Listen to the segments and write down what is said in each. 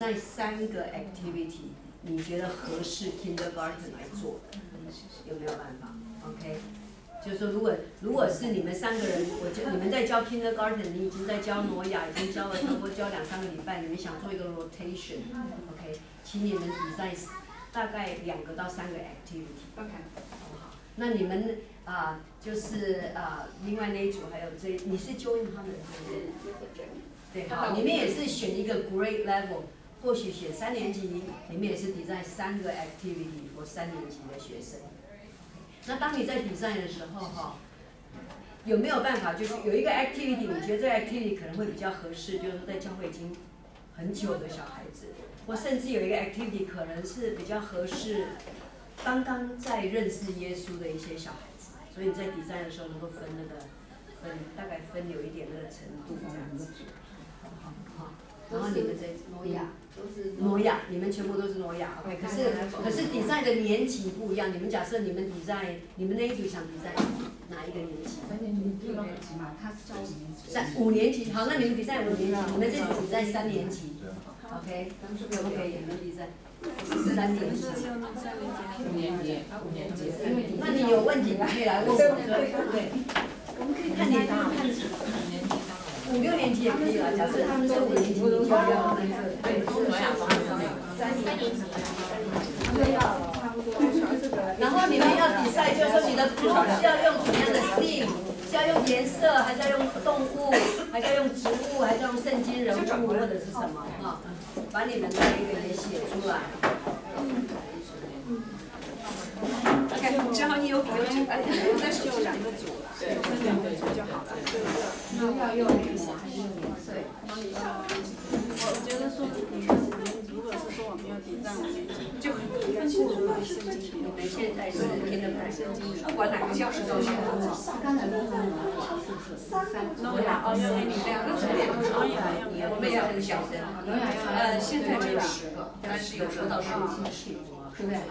那3个 activity 你觉得合适 kindergarten 来做的，有没有办法 ？OK， 就是说如果是你们3个人，你们在教 kindergarten， 你已经在教挪亚，已经教了差不多教2、3个礼拜，你们想做一个 rotation，OK， 请你们比赛大概2个到3个 activity，OK， 好不好？那你们就是另外那一组还有你是 join 他们的，对，好，你们也是选一个 grade level。或许选3年级，你们也是design3个 activity for 3年级的学生。那当你在design的时候，有没有办法就是有一个 activity， 你觉得这个 activity 可能会比较合适，就是说在教会已经很久的小孩子，或甚至有一个 activity 可能是比较合适刚刚在认识耶稣的一些小孩子，所以你在design的时候能够大概分有一点那个程度这样子。然后你们这挪亚，你们全部都是挪亚 ，OK。可是design的年级不一样，你们假设你们design，你们那一组想design哪一个年级 ？3年级、6年级嘛，他是教 5年级。好，那你们design 5年级，你们这组design3年级 ，OK， 可不可以？你们design3年级。 5年级。 那你有问题你可以来问我，对。我们可以看你5、6年级也可以了，假设他们是5年级，你就要那个，对，是挪亚方式那个3年级，差不多。然后你们要比赛，就是说你的 group 是要用什么样的 theme， 是要用颜色，还是要用动物，还是要用植物，还是要用圣经人物，或者是什么啊？把你们的那个也写出来。 只要你有笔就行，再手就2个组了，对，2个组就好了。 要用那个还是用颜色？ 我觉得说，你看如果是说我们要design5年级，就很应该进入圣经。 你们现在是圣经，不管哪个教室都行。 刚才说挪亚2个组也不是挪亚， 我们也很小声。现在只有10个，但是有10到15个。对，因为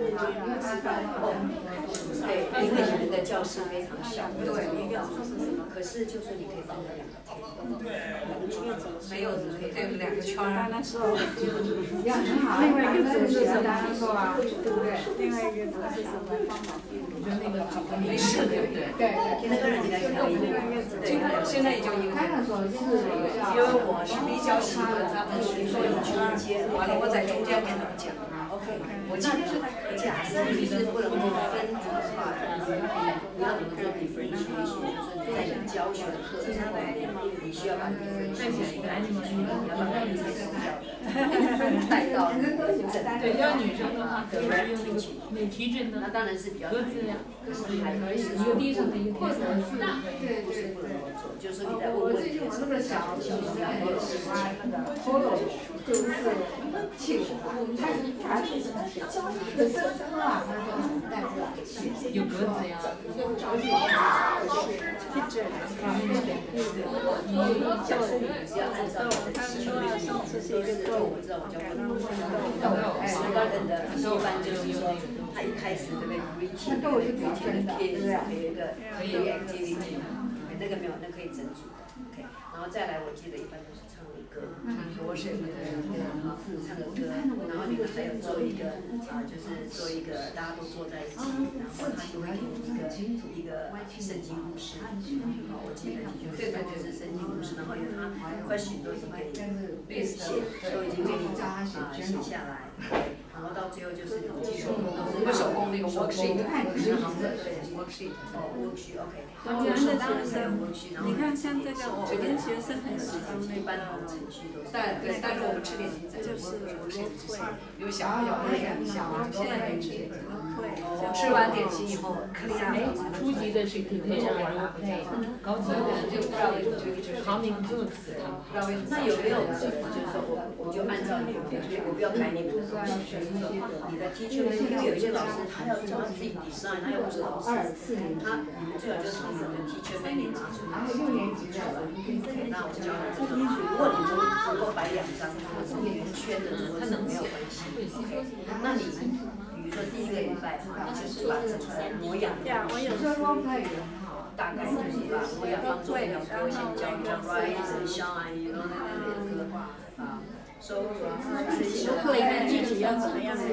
你们的教室非常小，对，可是就是你可以放在2个没有对2个圈儿， 那时候也很好。另外一个组是什么？对不对？ 另外一个组是什么？ 我觉得那个没事，对不对？对，那个人应该可以。对，现在也就1个。因为我是比较习惯他们是做一圈，完了我在中间跟他们讲。我今天是假设你是不能够分组的话，你要怎么做 differentiation？ 就是在你教学的课程里面，你需要把 differentiation 一个 animation， 你要把它带到对，要女生的话，可以用那个美提针的， 那当然是比较格子呀， 可是还可以是一个地上的一个或者是不是不能够做，就是你在问问题。 我那个小很喜欢那个 photo， 就是庆祝，他可是他晚上就带不来， 有格子呀。 一般就是说，他一开始对不对 greeting 的 kids 有一个 activity， 那个没有，那可以整组的 ，OK， 然后再来，我记得一般都是唱歌，我是唱个歌，然后你们还有做一个就是做一个大家都坐在一起，然后他就会给一个圣经故事，我记得就是圣经故事，然后有他 question 都已经给你写，都已经给你写下来，然后到最后就是你们记手工，我们手工那个 worksheet， 对 worksheet，OK， 然后当然是 worksheet， 然后你看像这个，我跟学生很喜欢那一般的程序都是，但是我们吃点心在就是有小孩有那个小孩，现在没吃。吃完点心以后， 初级的是 container role play， 高级的就不知道为什么就是 comic books， 那有没有就是说我就按照你们的，我不要改你们的东西，就是说你的 teacher， 因为有一些老师他要叫他自己 design， 他又不是老师，你们最好就是你们的 teacher menu 拿出来， 6年级的， 那我教他这个，如果你们能够摆2张或者圆圈的，他能没有关系 ，OK， 那你比如说第1个礼拜，你就是把这个模样， 我有时候大概就是把模样放做一条歌，先教一教 rise and shine， 然后那个歌可以看具体要怎么样的。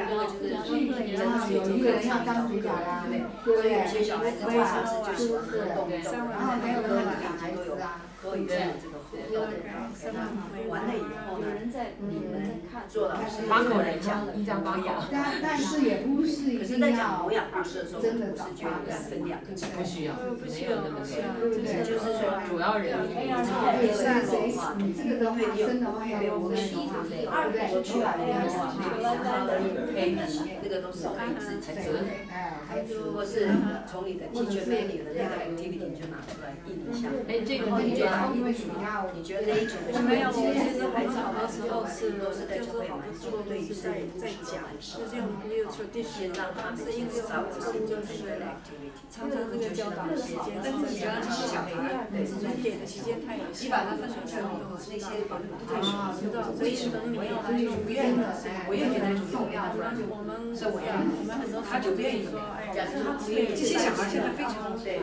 有一个人要当主角啦，对不对？ 有些小孩子经常是就喜欢动动， 然后还有那个小孩子啊， 都有这样这个活动。完了以后呢，你们做老师八口人讲一张八口。 但是也不是一可是定要在讲模养故事的时候， 真的不是觉得分两个不需要，没有那么多。 就是说主要人物。 你这个的话，生的话要用那种话，对不对？头发一定要长那个都是可以自己做的，或是从你的 teacher menu 的那个 activity 就拿出来印一下。然后你就把你觉得那一组的没有，我其实孩子好多时候都是在教会蛮多，对于是在讲，就是用 new tradition 让他们是因为稍微就是常常这个教导的时间，但是只要是小孩，我们给的时间太有限，把它分出去，那些知道，所以等你要来用， 我愿意给他重要， 我们很多他就不愿意说，假设他不愿意，其实小孩现在非常对，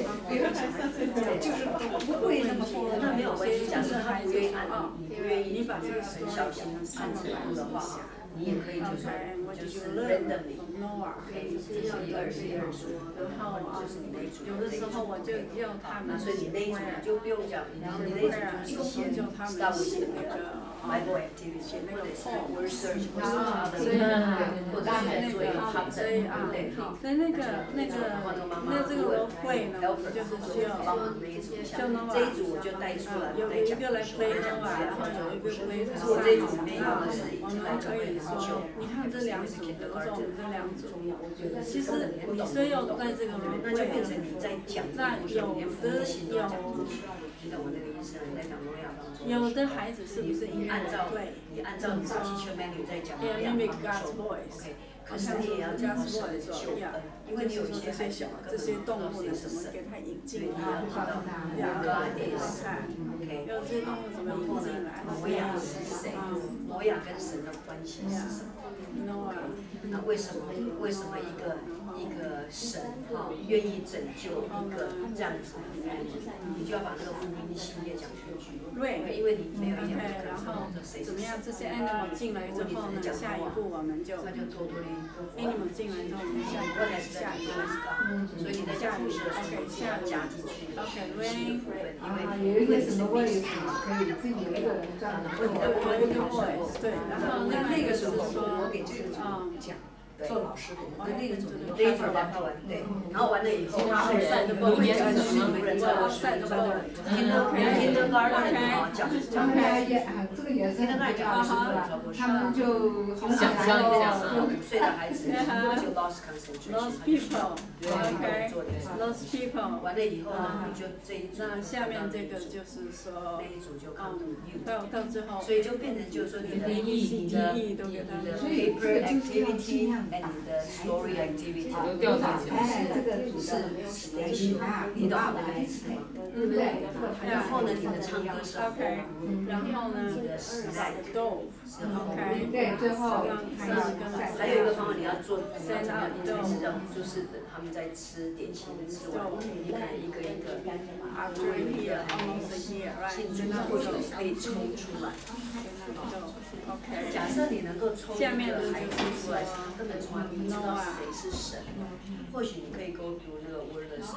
就是不会那么疯， 那没有关系。假设他不愿意按，你不愿意，你把这个很小心按程度的话，你也可以就是 randomly， 可以1、2、1、2说，然后就是你那一组， 有的时候我就要他们， 所以你那一组就不用讲，你那一组就是先 start with 那个 Bible activity， 或者是 word search， 或者是他的，或者是在做一个 content， 对不对？ 所以那这个我会呢，就是需要像那这一组我就带出来， 有一个来 play 的话，然后有一个 play 的话， 这一组没有的是已我们经来教会可以说， 很久。 你看这两组，比如说我们这两组，其实你说要在这个那就变成你在讲那有的我那个意思，你在讲诺亚当中， 有的孩子是不是应该按照你按照你的 teacher menu 在讲诺亚当中 ，OK， 可是你也要讲神的救恩，因为你有一些孩子这些动物的什么给它引进来， 你要知道 God is，OK， 要这些动物怎么引进来？ 摩亚是谁？摩亚跟神的关系是什么？那为什么一个神愿意拯救一个这样子的福音，你就要把那个福音系列讲出去， 对， 因为你没有一点然后怎么样？这些 animal 进来之后呢，下一步我们就 animal 进来之后，我们下一步， 所以你在讲故事的时候，你要加进去的是部分，因为有一个什么位置可以自己有一个人专门做， 对，然后那个时候我给这个组讲。做老师的，那个组那一组把它完，对，然后完了以后，他们人不会讲是主任在我赛都把kindergarten 讲， 这个也是很重要的，他们就想象一下 5岁的孩子就 lost concentration， lost people， 完了以后呢，你就这一组， 那下面这个就是说， 那一组就 come to you， 到最后， 所以就变成就是说你的 paper activity。and the story activity 都调查起来， 这个组是你懂我的意思吗？ 对不对？ 然后呢，你的唱歌是 OK， 然后呢， 你的时代是 OK， 对，最后还有一个方法，你要做，你要怎么样？你才是让就是等他们在吃点心吃完，你可能一个一个 after here almost here right， 庆祝或者可以抽出来。 OK， 假设你能够抽一个孩子出来，根本从来不知道谁是神，或许你可以 go through 那个 word list，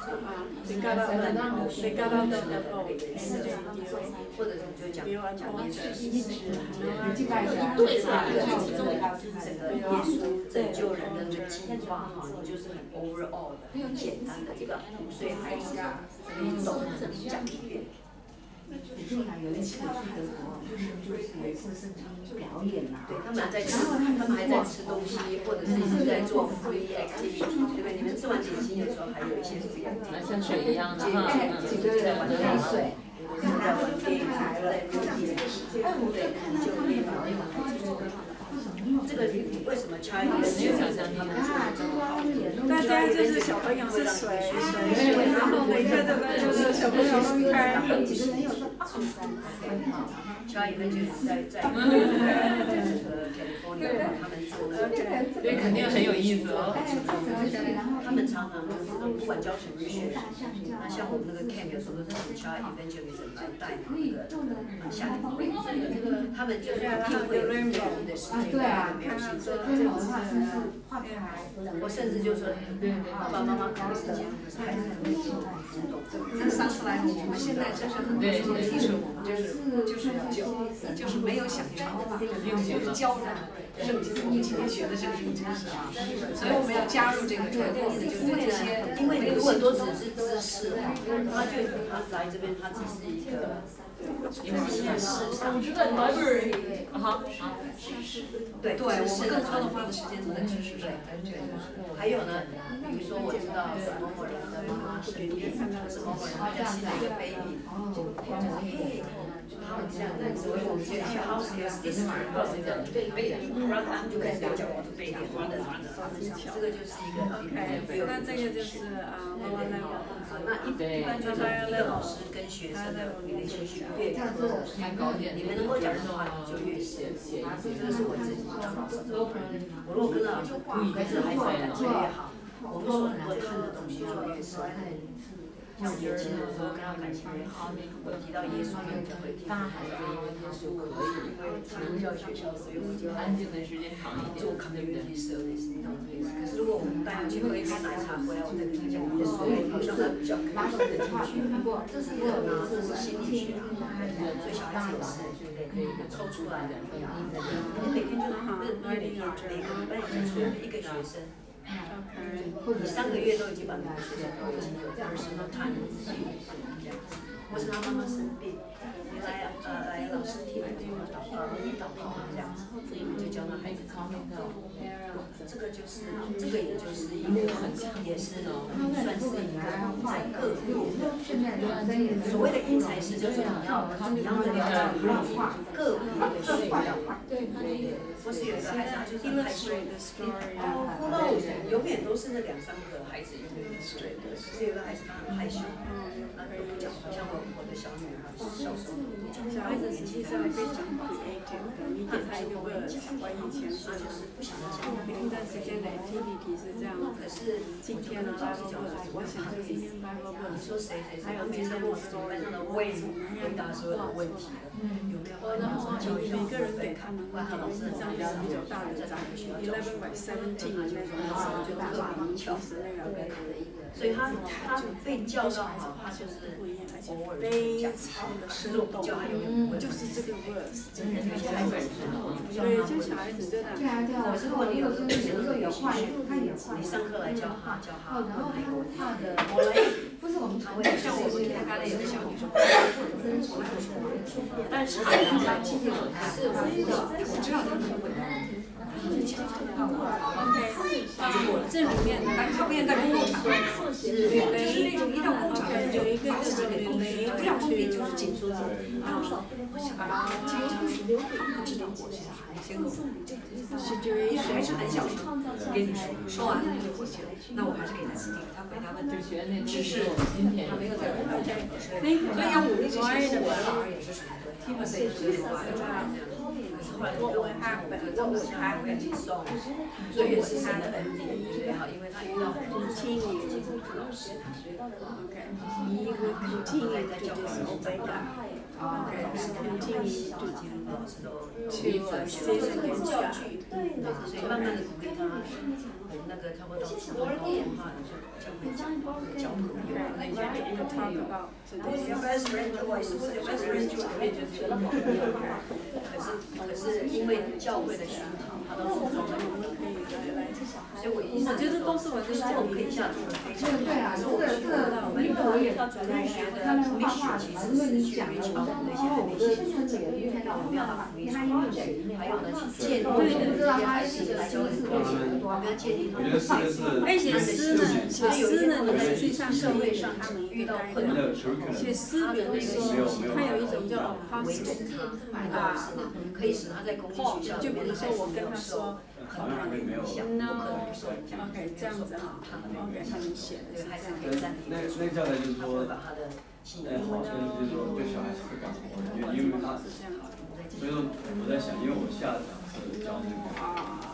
或者你就讲耶稣是谁，对吧？整个耶稣拯救人的那个计划哈，你就是很 overall 的、很简单的一个5岁孩子你懂你讲一遍。 我就还有一次去德国，就是有一次是表演嘛， 对，他们还在吃东西，或者是一直在做 free activity， 对不对？你们吃完点心有时候还有一些 free activity， 像水一样的哈， 几个人喝水， 在玩 game， 在录电视，对，你就可以把那个孩子做得好。这个为什么 China 跟日本他们做的这么好？ 大家就是小朋友是水，然后每个这个就是小朋友分开。 China 跟就是在这个 California 他们做的， 对，肯定很有意思哦。 他们常常就是不管教什么学，那像我们那个 camp 有时候都是请 child evangelism 来带那个夏令会，他们就是定会有业余的时间， 对啊， 没有兴趣， 我甚至就说爸爸妈妈可能时间孩子可能就不懂。 那上次来我们现在真是很多时候提醒我们就是要教，就是没有想教，就是教他们圣经，我们今天学的圣经知识啊，所以我们要加入这个传统，就是这些， 因为你如果都只是知识，他就他来这边，他只是一个。 我知道 library， 好， 对， 我们更多的花的时间都在知识上。 还有呢，比如说我知道某某人的妈妈生病，或是某某人家新的一个 baby， 嘿，所以我们就去 HOC3 让他们就开始教我的背点，这个就是一个 OK， 那这个就是那一般就是一个老师跟学生的 relationship 越多，你们能够讲的话就越深。这个是我自己当老师做的。我如果跟老师跟着孩子感觉越好，我们所能够看的东西就越深。像我年轻的时候跟他感情越好，我提到耶稣，你就会听他的耶稣可以，因为宗教学校，所以我就安静的时间长一点， 做 community service 那种 service。可是如果我们带他去喝一杯奶茶回来，我再跟他讲耶稣，好像他比较可以听得进去。这是一种呢，这是心理学啊，所以小孩子也是，对不对？抽出来的，你每天就每个礼拜才出一个学生。你3个月都已经把那个学生都已经有personal time，或是他妈妈生病，你来老师替他祷告，你祷告这样子，你就教那孩子祷告。这个也就是一个也是算是一个在个别的，所谓的因材施教，就是你要了解个别的需要。对，或是有一个孩子他就是害羞，who knows，永远都是那2、3个孩子永远是对的，可是有个孩子他很害羞，那都不讲话，像我的小女儿，小时候都不讲话。 小孩子实际上非常 creative 的，你给他一个 word， 我以前是不想讲。 有一段时间的 activity 是这样， 可是今天的 Bible verse， 我想就今天 Bible verse， 你说谁，还有每次问我们班上的位置，回答所有的问题，有没有办法教一下？ 每个人给他们一张比较大的章11/17的那种字，就特别巧思那个。 所以他被教到好，他就是偶尔非常的生动，就是这个 verse， 真的有些孩子，对，就小孩子真的。 对啊， 可是如果你有时候有坏，他也坏。你上课来教他，然后他的，我来，不是我们常会像我们天刚才有个小女生，但是他是我知道他们会。 OK， 这里面他不愿在工作场，就是那种一到工厂有一个自己给封闭，不想封闭就是紧缩着。我想经常不知道我是先跟我还是很小声，跟你说完他就回去了。那我还是给他指定，他回答问题，只是他没有在我们家里。所以要鼓励这些我的老二也是属于的，听了谁也是属于的。我还会去送，所以也是神的恩典，最好，因为他遇到很多老师，OK， 一个在教会里长大，OK， 老师都去教具，所以慢慢的鼓励他，那个差不多到初中高中哈，就会交朋友，那你就一个朋友。Who's your best friend choice? Who's your best friend choice? 就是可是因为教会的熏陶，他都注重了，所以我觉得都是我们可以下做的非常好。 对啊，这个我们我也学的 mission 其实是去 reach out 那些还没信主的人，我们要把福音传出去，还有呢去建立这些孩子来教会，我们要建立他们的信心。 写诗呢，你实际上社会上他们遇到困难的时候， 写诗比如说，它有一种叫 apostle 可以使他在公立学校， 就比如说我跟他说。 很大的影响，不可能不受影响。 OK， 这样子哈，OK， 他们写的是这样。 那教材就是说，好像就是说对小孩是会感化的，因为他，所以说我在想，因为我下的讲是教这个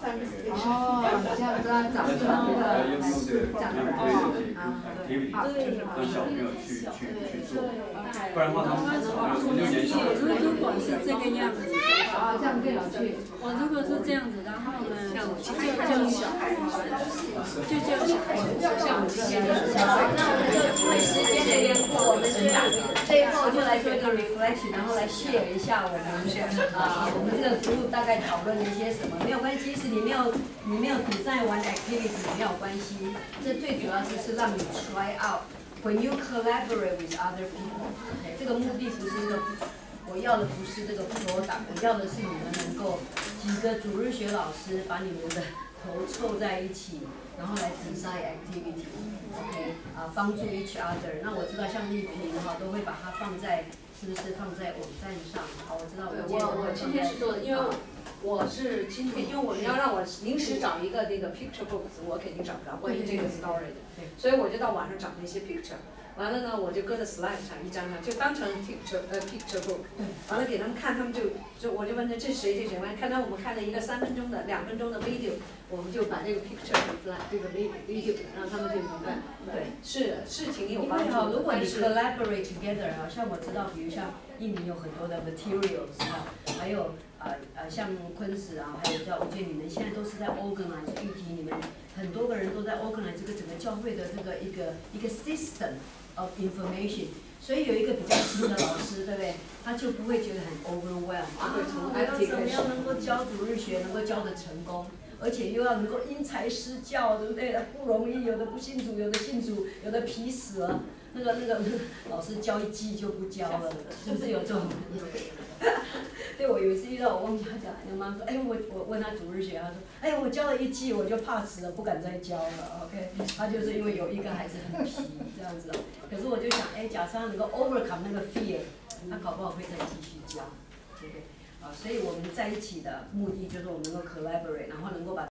哦，这样子啊，长出来用那这个个长出来 activity 让小朋友去做，不然的话他们5、6年级。 如果是这个样子， 啊，这样更有趣。 我如果是这样子，然后呢，就小孩子，就小孩子，像我这些好，那我们就因为时间的缘故，我们最后就来做一个 reflection， 然后来 share 一下我们这个 group 大概讨论了一些什么。没有关系，即使你没有 design 完 activity 没有关系，这最主要是让你 try out when you collaborate with other people。这个目的不是一个，我要的不是这个 product， 我要的是你们能够几个主日学老师把你们的头凑在一起，然后来 design activity。OK， 帮助 each other。那我知道像丽萍都会把它放在，是不是放在网站上？好，我知道我今天是做的，因为我是今天，因为我们要让我临时找一个那个 picture books， 我肯定找不着关于这个 story 的，所以我就到网上找那些 picture。完了呢，我就搁在 slide 上一张上，就当成 picture book。完了给他们看，他们我就问他这谁这谁，完了看到我们看了一个3分钟的、2分钟的 video， 我们就把这个 picture flag 这个 video 让他们就明白。对，是挺有帮助的。 如果你 collaborate together 像我知道，比如像印尼有很多的 materials 还有像昆史还有我觉得你们现在都是在 organize 议题，你们很多个人都在 organize 这个整个教会的这个一个 system of information， 所以有一个比较新的老师，对不对？他就不会觉得很 overwhelmed 我要怎么样能够教主日学，能够教得成功，而且又要能够因材施教，对不对？不容易，有的不信主，有的信主，有的皮死了。那个老师教一季就不教了，是不是有这种？对，我有一次遇到，我忘记他讲，那妈说，我问他主日学，他说，我教了1季我就怕死了，不敢再教了 ，OK， 他就是因为有一个孩子很皮这样子。可是我就想，假设他能够 overcome 那个 fear， 他搞不好会再继续教，对不对？所以我们在一起的目的就是我们能够 collaborate， 然后能够把